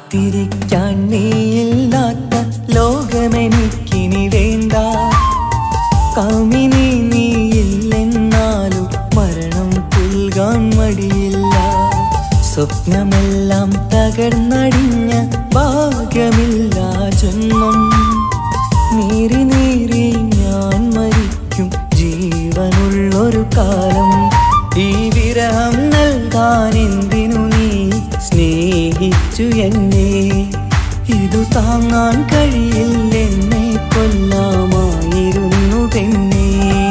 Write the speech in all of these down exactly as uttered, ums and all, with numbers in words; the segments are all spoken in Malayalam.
കാത്തിരിക്കാൻ നീയില്ലാത്ത ലോകമെനിക്കിനി വേണ്ട. കാമിനി നീയില്ലെന്നാലും മരണം പുൽകാൻ മടിയില്ല. സ്വപ്നമെല്ലാം തകർന്നടിഞ്ഞ ഭാഗ്യമില്ല ജന്മം. നീറി നീറി ഞാൻ മരിക്കും ജീവനുള്ളൊരു കാലം. ഈ വിരഹം നൽകാൻ എന്തിനു നീ സ്നേഹിച്ചു എന്നെ? ഇതു താങ്ങാൻ കഴിയില്ലെന്നെ കൊല്ലാമായിരുന്നു പെണ്ണേ.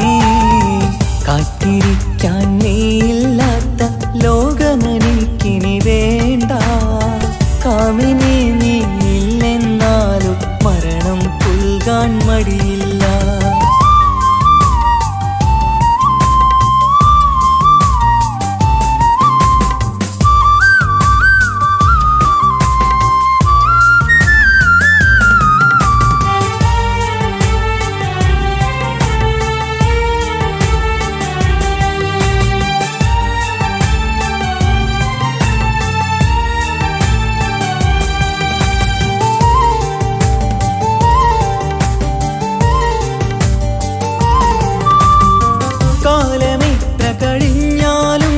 കാത്തിരിക്കാൻ നീയില്ലാത്ത ലോകമെനിക്കിനി വേണ്ട. കാമിനി നീയില്ലെന്നാലും മരണം പുൽകാൻ മടിയില്ല. കാലമെത്ര കഴിഞ്ഞാലും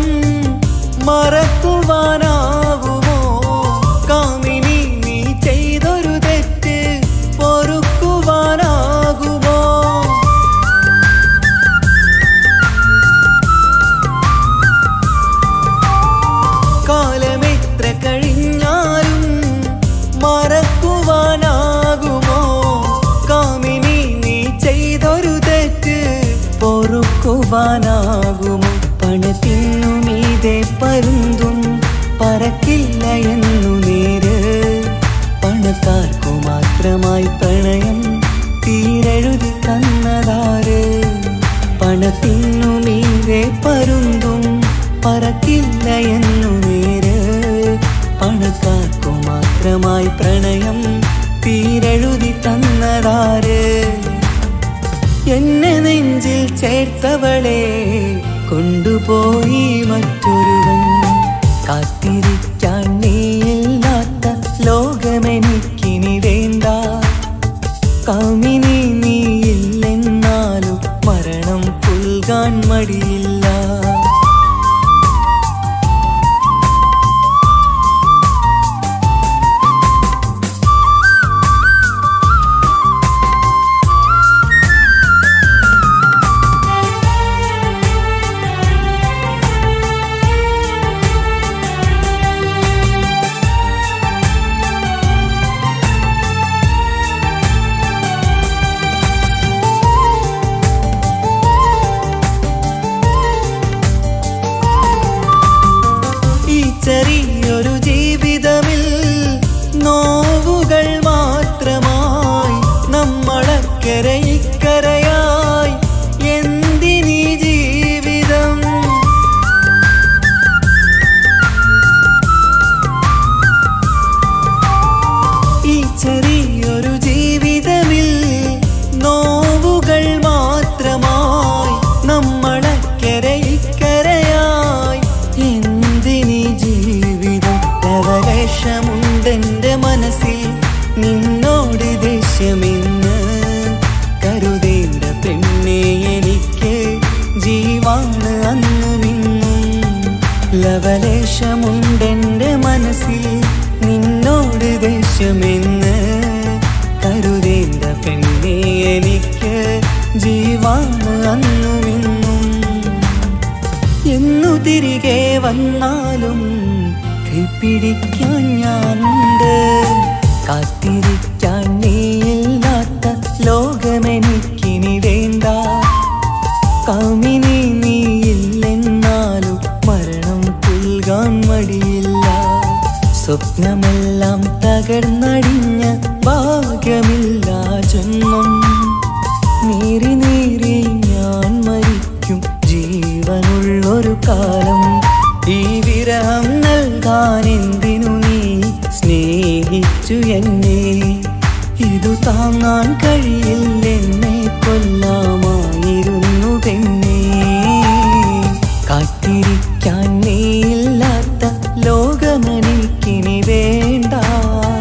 മറക്കുവാനാകുമോ? കാമിനി നീ ചെയ്തൊരു തെറ്റ് പൊറുക്കുവാനാകുമോ? കാലമെത്ര കഴിഞ്ഞാലും മറക്കുവാനാകുമോ? കാമിനി നീ ചെയ്തൊരു തെറ്റ് പൊറുക്കുവാനാകുമോ? പണത്തിനു മീതെ പരുന്തും പറക്കില്ല എന്നു നേര്. പണക്കാർക്കു മാത്രമായി പ്രണയം തീരെഴുതി തന്നതാര്? പണത്തിനു മീതെ പരുന്തും പറക്കില്ല എന്നു നേര്. പണക്കാർക്കു മാത്രമായി പ്രണയം തീരെഴുതി തന്നതാര്? എന്നെ നെഞ്ചിൽ ചേർത്തവളെ കൊണ്ടുപോയി മറ്റൊരുവൻ. കാത്തിരിക്കാൻ നീയില്ലാത്ത ലോകമെനിക്കിനി വേണ്ട. കാമിനി നീയില്ലെന്നാലും മരണം പുൽകാൻ മടിയില്ല. ചെറിയൊരു ജീവിതമിൽ നോവുകൾ മാത്രമായി നമ്മളക്കരെ ഇക്കരയായി എന്തിനീ ജീവിതം? ഈ ചെറിയൊരു ജീവിതമിൽ നോവുകൾ മാത്രമായി നമ്മളക്കരെ ഇക്കരയായി എന്തിനീ ജീവിതം? ലവലേശമുണ്ടെന്റെ മനസ്സിൽ നിന്നോട് ദേഷ്യമെന്ന് കരുതേണ്ട പെണ്ണെ എനിക്ക് ജീവാണ് അന്നും ഇന്നും. ലവലേശമുണ്ടെന്റെ മനസ്സിൽ നിന്നോട് ദേഷ്യമെന്ന് കരുതേണ്ട പെണ്ണെ എനിക്ക് ജീവാണ് അന്നും ഇന്നും. എന്നു തിരികെ വന്നാലും കൈപ്പിടിക്കാൻ ഞാനുണ്ട്. കാത്തിരിക്കാൻ നീയില്ലാത്ത ലോകമെനിക്കിനി വേണ്ട. കാമിനി നീയില്ലെന്നാലും മരണം പുൽകാൻ മടിയില്ല. സ്വപ്നമെല്ലാം തകർന്നടിഞ്ഞ ഭാഗ്യമില്ല ജന്മം. നീറി നീറി ഞാൻ മരിക്കും ജീവനുള്ളൊരു കാലം. ഈ വിരഹം നൽകാൻ എന്തിനു നീ സ്നേഹിച്ചു എന്നെ? ഇതു താങ്ങാൻ കഴിയില്ലെന്നെ കൊല്ലാമായിരുന്നു പെണ്ണേ. കാത്തിരിക്കാൻ നീയില്ലാത്ത ലോകമെനിക്കിനി വേണ്ട.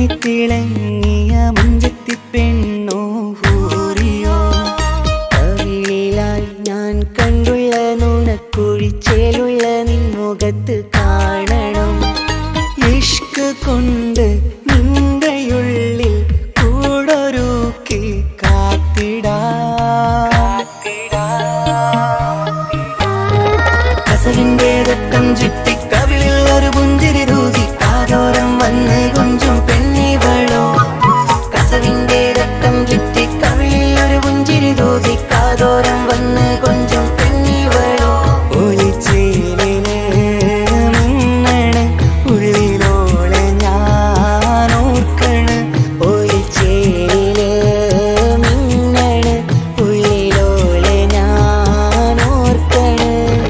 തിളങ്ങിയ മുഞ്ചത്തി പെണ്ണോ ഹൂറിയോ കവിളിലായി ഞാൻ കണ്ടുള്ള നുണക്കുഴിച്ചേലുള്ള നിൻമുഖത്ത് കാണണം ഇഷ്ക് കൊണ്ട് നിന്റെയുള്ളിൽ കൂടൊരുക്കി കാത്തിടാ കസവിന്റെ രക്തം ചുറ്റി കവിളിൽ ഒരു പുഞ്ചിരി തൂകി കാതോരം വന്ന് കൊഞ്ചും പെണ്ണിവളോ കസവിന്റെ രക്തം ചുറ്റി കവിളിൽ ഒരു പുഞ്ചിരി തൂകി കാതോരം വന്ന് കൊഞ്ചും പെണ്ണിവളോ ഒളിച്ചേലിന് മിന്നണ് ഉള്ളിലോളെ ഞാൻ ഓർക്കണ് ഒളിച്ചേലിന് മിന്നണ് ഉള്ളിലോളെ ഞാൻ ഓർക്കണ്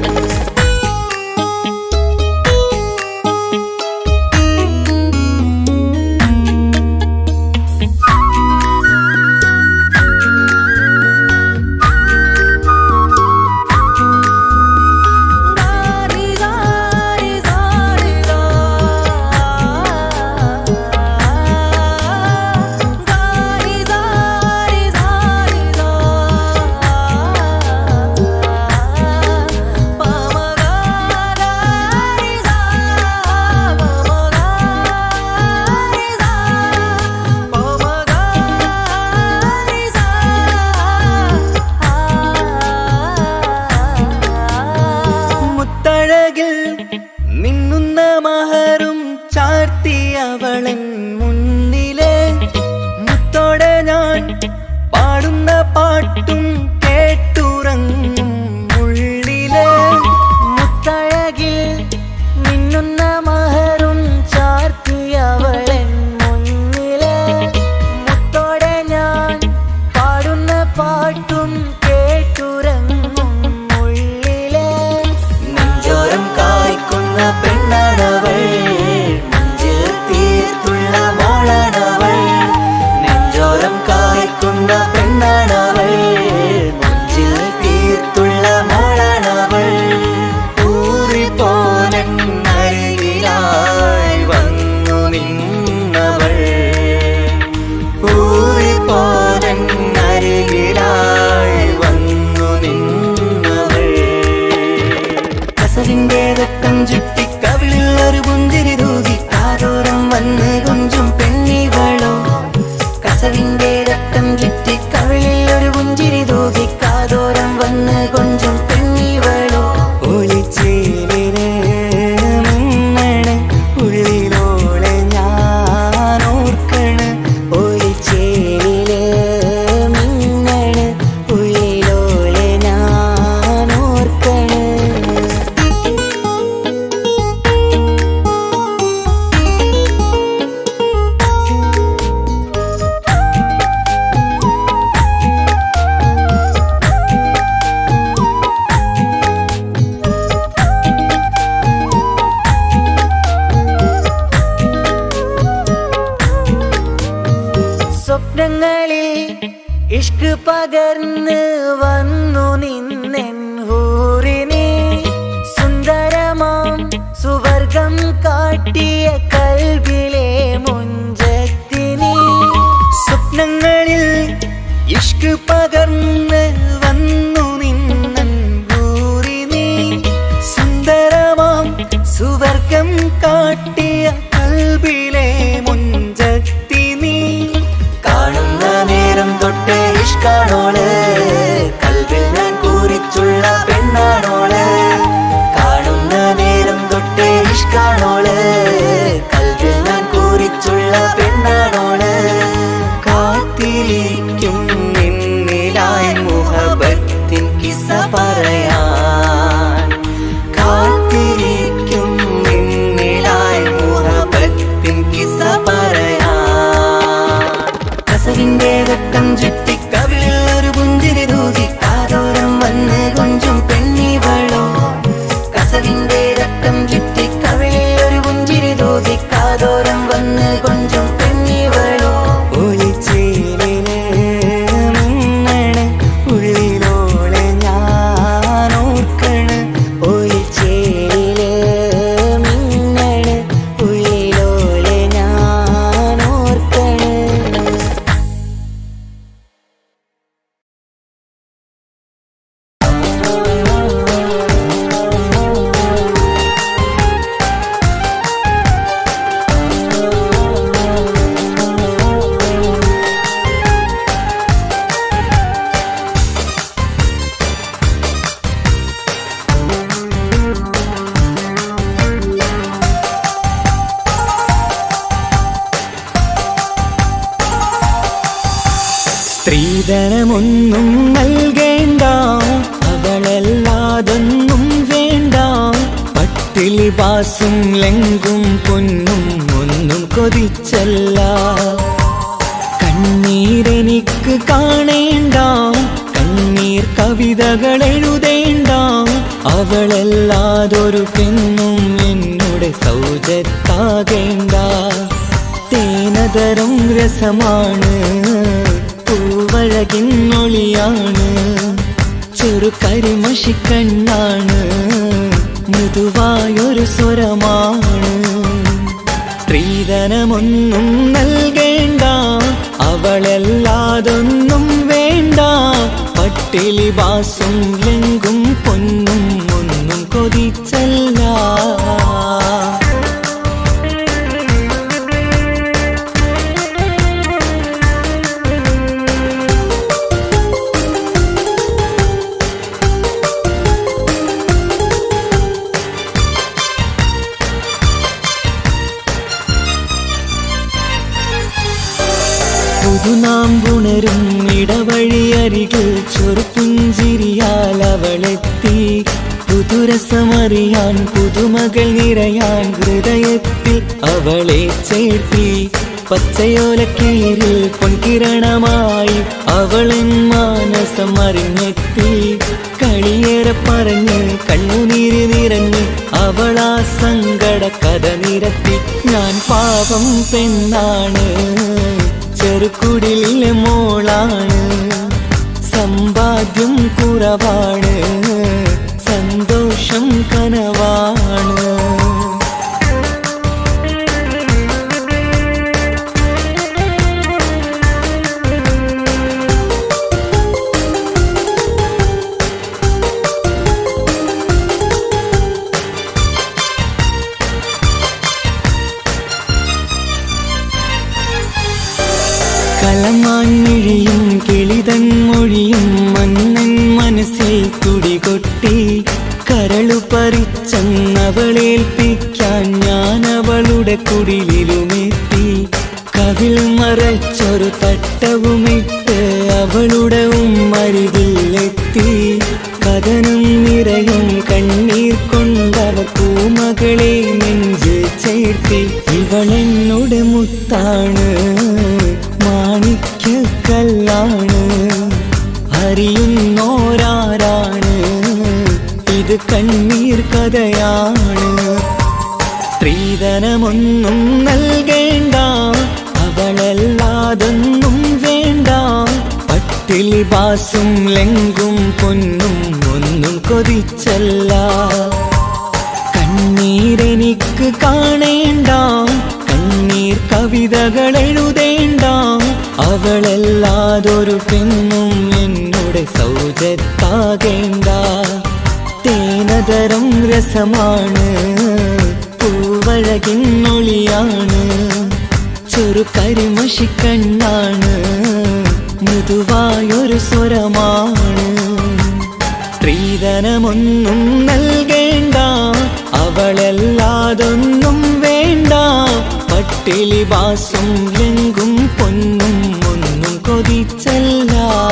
മിന്നുന്ന മഹറും ചാർത്തിയവളൻ മുന്നിലെ മുത്തോടെ ഞാൻ പാടുന്ന പാട്ടും കേട്ടുറങ്ങും ഉള്ളിലെ മുത്തഴകിൽ മിന്നുന്ന മഹറും ചാർത്തിയവളൻ മുന്നിലെ മുത്തോടെ ഞാൻ പാടുന്ന പാട്ടും കേട്ടുറങ്ങും ഉള്ളിലെ നെഞ്ചോരം കായ്ക്കുന്ന പെണ്ണാണവൾ നെഞ്ചിൽ തീർത്തുള്ള മോളാണവൾ നെഞ്ചോരം കായ്ക്കുന്ന പെണ്ണാണവൾ നെഞ്ചിൽ തീർത്തുള്ള മോളാണവൾ ഊറിപ്പോലെ അരികിലായി വന്നു നിന്നവൾ ഊറിപ്പോലെ അരികിലായി വന്നു നിന്നവൾ കസവിന്റെ രക്തം ചുറ്റി കവിളിൽ ഒരു പുഞ്ചിരി തൂകി കാതോരം വന്ന് കൊഞ്ചും പെണ്ണിവളോ കസവിന്റെ രക്തം ചുറ്റി കവിളിൽ ഒരു പുഞ്ചിരി തൂകി കാതോരം വന്ന് കൊഞ്ചും പെണ്ണിവളോ ഒളിച്ചേലിന് മിന്നണ് ഉള്ളിലോളെ ഞാൻ ഓർക്കണ് ഒളിച്ചേലിന് മിന്നണ് ഉള്ളിലോളെ ഞാൻ ഓർക്കണ് സ്വപ്നങ്ങളിൽ ഇഷ്ക് പകർന്ന് വന്നു നിന്നെൻ ഹൂറിനെ സുന്ദരമാം സുവർഗം കാട്ടിയ കൽബിലെ മുഞ്ചത്തിനെ സ്വപ്നങ്ങളിൽ ഇഷ്ക് പകർന്ന് വന്നു നിന്നെൻ ഹൂറിനെ സുന്ദരമാം സുവർഗം കാട്ടിയ കൽബിലെ മുഞ്ചത്തിനെ കാണുന്ന നേരം തൊട്ട് ഇഷ്കാണോള് കൽബിൽ ഞാൻ കൂറിച്ചുള്ള പെണ്ണാണോള് കാണുന്ന നേരം തൊട്ട് ഇഷ്കാണോള് കൽബിൽ ഞാൻ കൂറിച്ചുള്ള പെണ്ണാണോള് കാത്തിരിക്കും നിന്നിലായി സ്ത്രീധനമൊന്നും നൽകേണ്ട, അവളല്ലാതൊന്നും വേണ്ട. പട്ടിലി ബാസും ലെങ്കും പൊന്നും ഒന്നും കൊതിച്ചല്ല. കണ്ണീരെനിക്ക് കാണേണ്ട, കണ്ണീർ കവിതകൾ എഴുതേണ്ട. അവളല്ലാതൊരു പെണ്ണും എന്നോട് സൗജത്താകേണ്ട. തേനതരം രസമാണ്, പൂവഴകിന്നൊളിയാണ്. ചെറു കരിമഷിക്കണ്ണാണ്, മൃദുവായൊരു സ്വരമാണ്. സ്ത്രീധനമൊന്നും നൽകേണ്ട, അവളല്ലാതൊന്നും വേണ്ട. പട്ടിലി ബാസും ലെങ്കും പൊന്നും ഒന്നും കൊതിച്ചല്ല. പുതുനാം പുണരും ഇടവഴിയരികിൽ ചെറുപുഞ്ചിരിയാൽ അവളെത്തി. പുതുരസമറിയാൻ പുതുമകൾ നിറയാൻ ഹൃദയത്തിൽ അവളെ ചേർത്തി. പച്ചയോലക്കീരിൽ പൊൻകിരണമായി അവളെൻ മാനസം അറിഞ്ഞെത്തി. കളിയേറെ പറഞ്ഞ് കണ്ണുനീര് നിറഞ്ഞ് അവളാ സങ്കട കഥ നിരത്തി. ഞാൻ പാപം പെണ്ണാണ്, ചെറുകുടിലെ മോളാണ്. സമ്പാദ്യം കുറവാണ്, സന്തോഷം കനവാണ്. കലമാൻമിഴിയും കിളിതൻ മൊഴിയും മന്നൻ മനസ്സിൽ തുടികൊട്ടി. കരളു പറിച്ചെന്നവളേൽപ്പിക്കാൻ ഞാൻ അവളുടെ കുടിലിലുമെത്തി. കവിൾ മറച്ചൊരു തട്ടവുമിട്ട് അവളുടെ ഉമ്മരികിലെത്തി. കഥനം നിറയും കണ്ണീർ കൊണ്ടവ പൂമകളെ നെഞ്ചിൽ ചേർത്തി. ഇവളെന്നോട് മുത്താണ്, മാണിക്യക്കല്ലാണ്. അറിയുന്നോരാരാണ്, ഇത് കണ്ണീർ കഥയാണ്. സ്ത്രീധനമൊന്നും നൽകേണ്ട, അവളല്ലാതൊന്നും വേണ്ട. പട്ടിലി ബാസും ലെങ്കും പൊന്നും ഒന്നും കൊതിച്ചല്ല. കണ്ണീരെനിക്ക് കാണേണ്ട, കണ്ണീർ കവിതകൾ എഴുതേണ്ട. അവളല്ലാതൊരു പെണ്ണും എന്നോട് സൗജത്താകേണ്ട. തേനതരം രസമാണ്, പൂവഴകിന്നൊളിയാണ്. ചെറു കരിമഷിക്കണ്ണാണ്, മൃദുവായൊരു സ്വരമാണ്. സ്ത്രീധനമൊന്നും നൽകേണ്ട, അവളല്ലാതൊന്നും വേണ്ട. പട്ടിലി ബാസും ലെങ്കും പൊന്നും ഒന്നും കൊതിച്ചല്ല.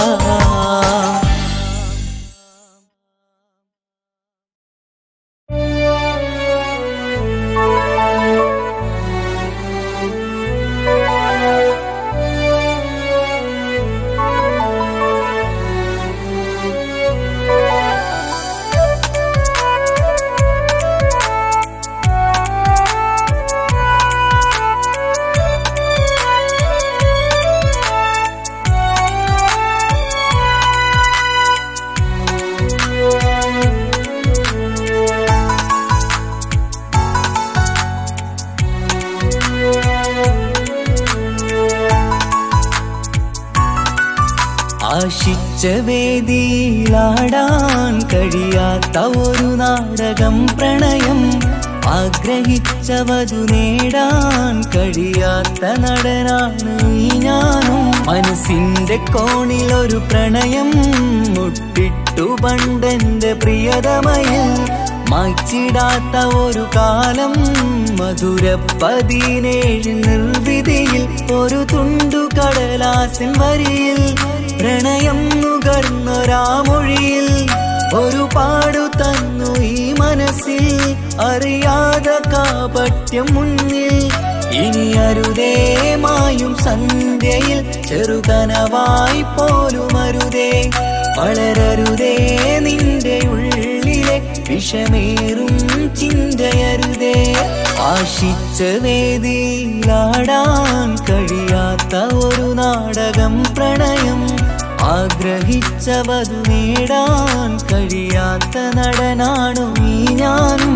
ആശിച്ച വേദിയിലാടാൻ കഴിയാത്ത ഒരു നാടകം പ്രണയം. ആഗ്രഹിച്ചവതു നേടാൻ കഴിയാത്ത നടനാണ് ഈ ഞാനും. മനസ്സിന്റെ കോണിലൊരു പ്രണയം മുട്ടിട്ടു പണ്ടെന്റെ പ്രിയതമയിൽ. മായ്ച്ചിടാത്ത ഒരു കാലം മധുര പതിനേഴ് നിർവിധിയിൽ ഒരു തുണ്ടു കടലാസ് കടലാസിൻ വരിയിൽ പ്രണയം നുകർന്നൊരാമൊഴിയിൽ ഒരു പാടു തന്നു ഈ മനസ്സിൽ അറിയാതെ കാപട്യം മുന്നിൽ ഇനി അരുതേ മായും സന്ധ്യയിൽ ചെറുകനവായി പോലും അരുതേ വളരരുതേ നിന്റെ ഉള്ളിലെ വിഷമേറും ചിന്തയരുതേ ആശിച്ച വേദിയിലാടാൻ കഴിയാത്ത ഒരു നാടകം പ്രണയം ആഗ്രഹിച്ച വധു നേടാൻ കഴിയാത്ത നടനാണു ഈ ഞാനും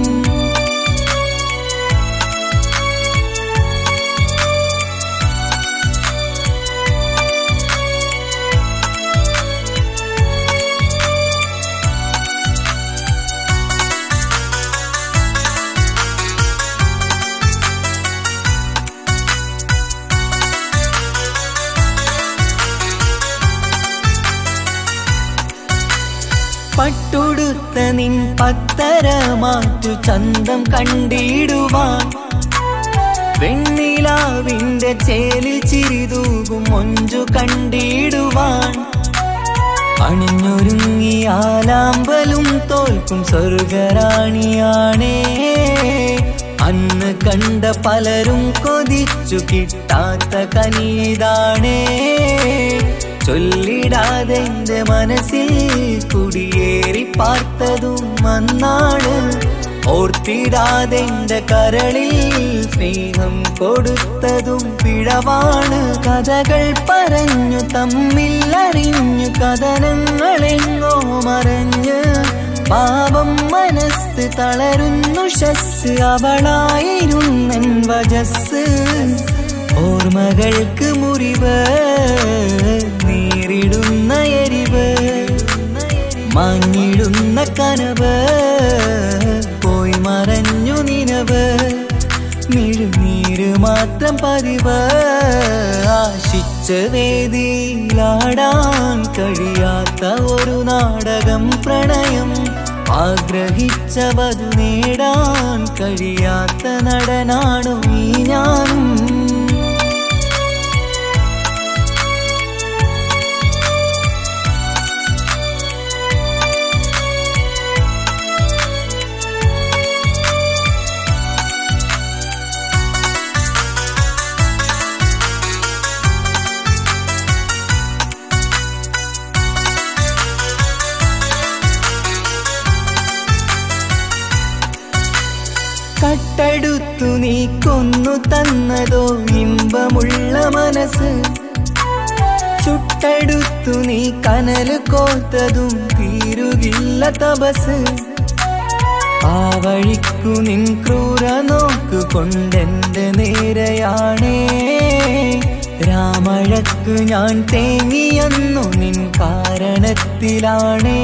പട്ടുടുത്ത നിൻ പത്തര മാറ്റു ചന്തം കണ്ടിടുവാൻ വെണ്ണിലാവിന്റെ ചേലിൽ ചിരിതൂകും മൊഞ്ചു കണ്ടിടുവാൻ അണിഞ്ഞൊരുങ്ങിയാലാമ്പലും തോൽക്കും സ്വർഗറാണിയാണേ അന്ന് കണ്ട പലരും കൊതിച്ചു കിട്ടാത്ത കനിതാണേ ചൊല്ലിടാതെ എന്റെ മനസ്സിൽ കുടിയേറി പാർത്തതും അന്നാണ് ഓർത്തിടാതെ എന്റെ കരളിൽ സ്നേഹം കൊടുത്തതും പിഴവാണ് കഥകൾ പറഞ്ഞു തമ്മിൽ അറിഞ്ഞു കഥനങ്ങളെങ്ങോ മറഞ്ഞ് പാപം മനസ്സ് തളരുന്നു ഷസ് അവളായിരുന്നൻ വജസ് ഓർമ്മകൾക്ക് മുറിവ് നേരിടുന്ന എരിവ് മാഞ്ഞിടുന്ന കനവ് പോയി മറഞ്ഞു നിനവ് മിഴുനീര് മാത്രം പതിവ് ആശിച്ച വേദിയിലാടാൻ കഴിയാത്ത ഒരു നാടകം പ്രണയം ആഗ്രഹിച്ച വധു നേടാൻ കഴിയാത്ത നടനാണു ഈ ഞാനും കട്ടെടുത്തു നീ കൊന്നു തന്നതോ ഇമ്പമുള്ള മനസ്സ് ചുട്ടെടുത്തു നീ കനല് കോത്തതും തീരുകില്ല തപസ് ആ വഴിക്കു നിൻ ക്രൂര നോക്കു കൊണ്ടെന്റെ നേരെയാണേ രാമഴക്കു ഞാൻ തേങ്ങിയെന്നു നിൻ കാരണത്തിലാണേ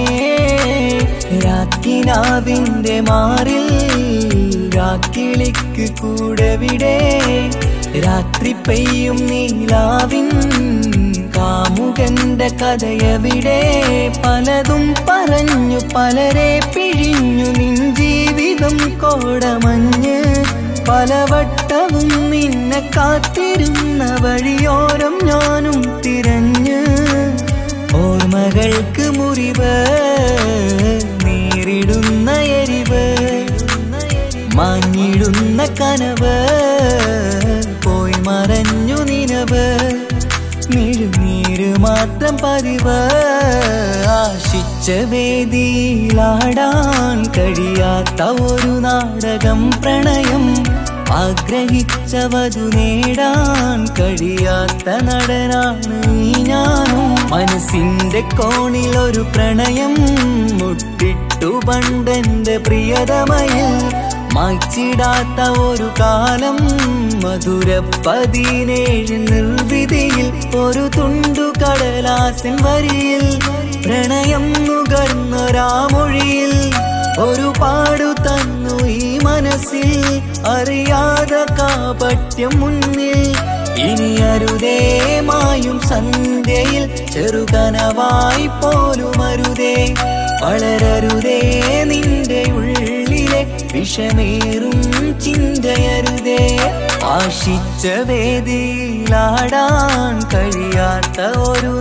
രാക്കിനാവിന്റെ മാറിൽ രാക്കിളിക്ക് കൂടവിടെ രാത്രി പെയ്യും നീലാവിൻ കാമുകന്റെ കഥയവിടെ പലതും പറഞ്ഞു പലരെ പിഴിഞ്ഞു നിൻ ജീവിതം കോടമഞ്ഞ് പലവട്ടവും നിന്നെ കാത്തിരുന്ന വഴിയോരം ഞാനും തിരഞ്ഞ് ഓർമ്മകൾക്ക് മുറിവ് നേരിടുന്ന എരിവ് മാഞ്ഞിടുന്ന കനവ് പോയി മറഞ്ഞു നിനവ് മിഴുനീര് മാത്രം പതിവ് ആശിച്ച വേദിയിലാടാൻ കഴിയാത്ത ഒരു നാടകം പ്രണയം ആഗ്രഹിച്ച വധു നേടാൻ കഴിയാത്ത നടനാണ് ഈ ഞാനും മനസ്സിന്റെ കോണിൽ ഒരു പ്രണയം മുട്ടിട്ടു പണ്ടെന്റെ പ്രിയതമയിൽ മായ്ച്ചിടാത്ത ഒരു കാലം മധുര പതിനേഴ് നിർവിധിയിൽ ഒരു തുണ്ടു കടലാസിൻ വരിയിൽ പ്രണയം നുകർന്നൊരാമൊഴിയിൽ ഒരു പാടു തന്നു ഈ മനസ്സിൽ അറിയാതെ കാപട്യം മുന്നിൽ ഇനി അരുതേ മായും സന്ധ്യയിൽ ചെറുകനവായി പോലും അരുതേ വളരരുതേ നിന്റെ ഉള്ളിലെ വിഷമേറും ചിന്തയരുതേ ആശിച്ച വേദിയിലാടാൻ കഴിയാ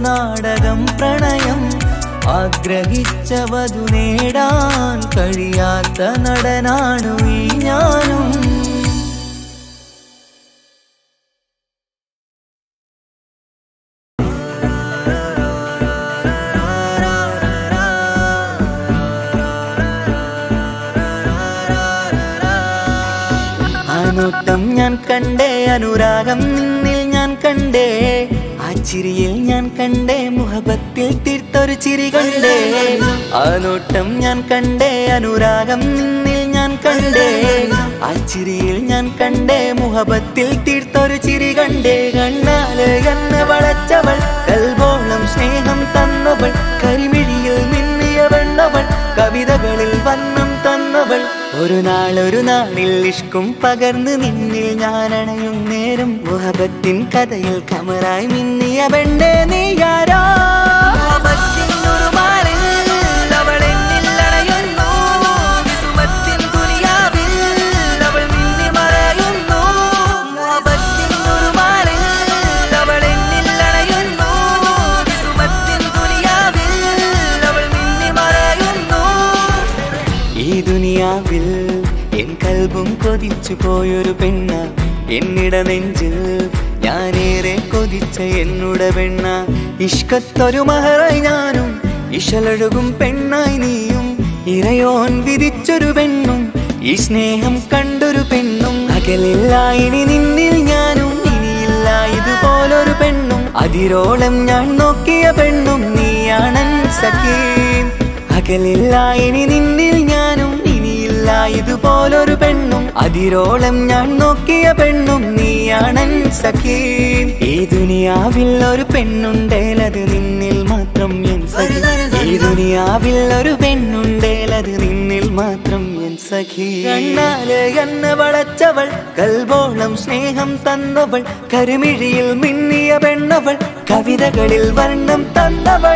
നാടകം പ്രണയം ആഗ്രഹിച്ച വധു നേടാൻ കഴിയാത്ത നടനാണു ഈ ഞാനും നോട്ടം ഞാൻ കണ്ടേ അനുരാഗം നിന്നിൽ ഞാൻ കണ്ടേ ആ ചിരിയിൽ ഞാൻ കണ്ടേ മുഹബത്തിൽ തീർത്തൊരു ചിരി കണ്ടേ ആ നോട്ടം ഞാൻ കണ്ടേ അനുരാഗം നിന്നിൽ ഞാൻ കണ്ടേ ആ ചിരിയിൽ ഞാൻ കണ്ടേ മുഹബത്തിൽ തീർത്തൊരു ചിരി കണ്ടേ കണ്ണാല് എന്നെ വളച്ചവൾ കൽബോളം സ്നേഹം തന്നവൾ കരിമിഴിയിൽ മിന്നിയ വെണ്ണവൾ കവിതകളിൽ വന്നം തന്നവൾ ഒരു നാളൊരു നാളിൽ ഇഷ്കും പകർന്ന് നിന്നിൽ ഞാൻ അണയും നേരം മുഹബത്തിൻ കഥയിൽ കമറായി മിന്നിയ പെണ്ണേ നീയാരോ എൻ കൽബും കൊതിച്ചു പോയൊരു പെണ്ണ എന്നിട നെഞ്ചിൽ ഞാനേറെ കൊതിച്ച എന്നുട പെണ്ണ ഇഷ്കത്തൊരു മഹറായി ഞാനും ഇശലൊഴുകും പെണ്ണായി നീയും ഇറയോൻ വിധിച്ചൊരു പെണ്ണും ഈ സ്നേഹം കണ്ടൊരു പെണ്ണും അകലില്ല ഇനി നിന്നിൽ ഞാനും ഇനിയില്ല ഇതുപോലൊരു പെണ്ണും അതിരോളം ഞാൻ നോക്കിയ പെണ്ണും നീയാണൻ സഖീ അകലില്ല ഇനി നിന്നിൽ ഞാനും ഇതുപോലൊരു പെണ്ണും അതിരോളം ഞാൻ നോക്കിയ പെണ്ണും നീയാണൻ സഖീ ഈ ദുനിയാവിൽ ഒരു പെണ്ണുണ്ടേലത് നിന്നിൽ മാത്രം എൻ സഖി ഈ ദുനിയാവിൽ ഒരു പെണ്ണുണ്ടേലത് നിന്നിൽ മാത്രം എൻ സഖി കണ്ണാല് എന്നെ വളച്ചവൾ കൽബോളം സ്നേഹം തന്നവൾ കരിമിഴിയിൽ മിന്നിയ പെണ്ണവൾ കവിതകളിൽ വർണ്ണം തന്നവൾ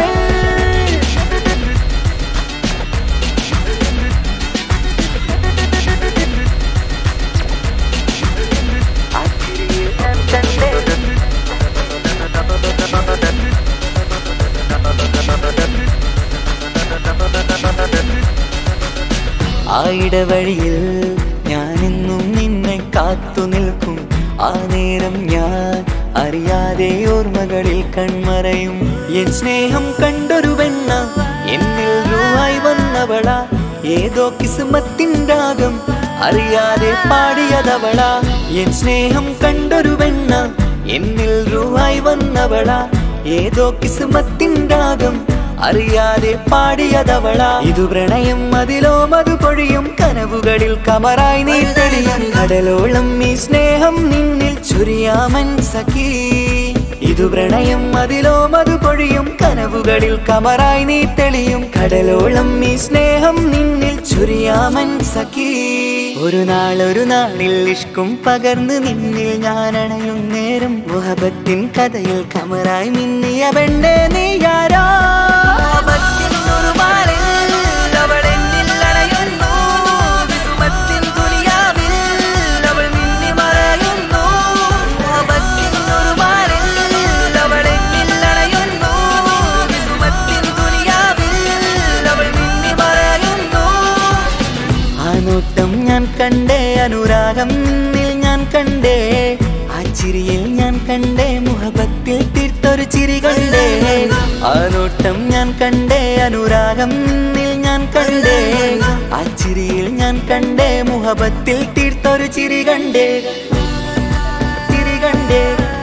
ആ ഇടവഴിയിൽ ഞാനെന്നും നിന്നെ കാത്തു നിൽക്കും ആ നേരം ഞാൻ അറിയാതെ ഓർമ്മകളിൽ കൺമറയും എൻ സ്നേഹം കണ്ടൊരു പെണ്ണ എന്നിൽ രൂപായി വന്നവള ഏതോ കിസ്മത്തിൻ രാഗം അറിയാതെ പാടിയതവള എൻ സ്നേഹം കണ്ടൊരു പെണ്ണ എന്നിൽ രൂപായി വന്നവള ഏതോ കിസ്മത്തിൻ രാഗം അറിയാതെ പാടിയതവള ഇതു പ്രണയം അതിലോ മധു പൊഴിയും കനവുകളിൽ കമറായി നീ തെളിയും കടലോളം ഈ സ്നേഹം നിന്നിൽ ചൊരിയാമൻ സഖീ ഇതു പ്രണയം അതിലോ മധു പൊഴിയും കനവുകളിൽ കമറായി നീ തെളിയും കടലോളം ഈ സ്നേഹം നിന്നിൽ ചൊരിയാമൻ സഖീ ഒരു നാളൊരു നാളിൽ ഇഷ്കും പകർന്ന് നിന്നിൽ ഞാൻ അണയും നേരം മുഹബത്തിൻ കഥയിൽ കമറായി മിന്നിയ പെണ്ണേ നീയാരോ നോട്ടം ഞാൻ കണ്ടേ അനുരാഗം നിന്നിൽ ഞാൻ കണ്ടേ ആ ചിരിയിൽ ഞാൻ കണ്ടേ മുഹബത്തിൽ തീർത്തൊരു ചിരി കണ്ടേ ആ നോട്ടം ഞാൻ കണ്ടേ അനുരാഗം നിന്നിൽ ഞാൻ കണ്ടേ ആ ചിരിയിൽ ഞാൻ കണ്ടേ മുഹബത്തിൽ തീർത്തൊരു ചിരി കണ്ടേ ചിരി കണ്ടേ